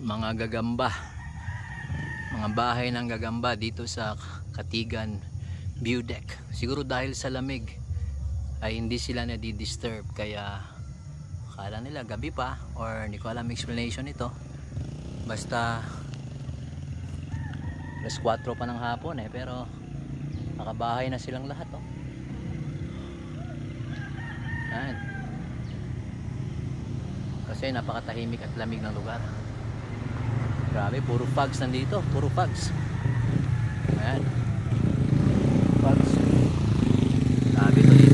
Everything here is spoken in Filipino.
mga gagamba, mga bahay ng gagamba dito sa CATIGAN view deck. Siguro dahil sa lamig ay hindi sila nadi-disturb, kaya akala nila gabi pa, or hindi ko alam explanation ito. Basta alas 4 pa ng hapon pero nakabahay na silang lahat. Ayan. Kasi napakatahimik at lamig ng lugar. Grabe, puro fogs nandito, puro fogs. Ayan, fogs. Grabe to dito.